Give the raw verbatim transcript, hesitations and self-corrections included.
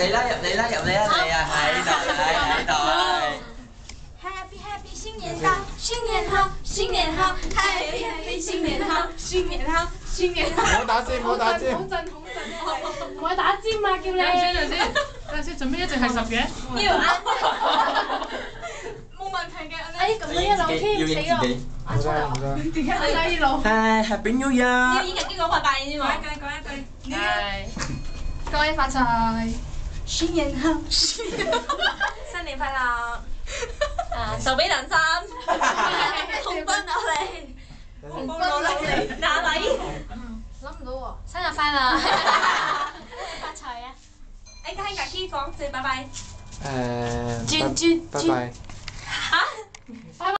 嚟啦，入嚟啦，入嚟啦，你啊喺度，喺度。 Happy Happy 新年到，新年好，新年好 ，Happy Happy 新年好，新年好，新年好。 唔好打尖，唔好打尖。 好震，好震，唔可以打尖啊！叫你。等陣先，等陣先，等陣先，做咩一直係十嘅？ 要啊！冇問題嘅， 哎，咁樣一路添，死我！ 唔得唔得。 點解你喺呢度？ 係 Happy New Year。 要演人經講拜拜啫嘛。講一句，講一句。 係。恭喜發財！ 新年好，新年快樂！啊，壽比南山，紅燈落嚟，紅包落嚟，拿禮。 諗唔到喎。 生日快樂！發財啊！誒，家喺隔機講聲拜拜。 誒， 轉轉拜拜。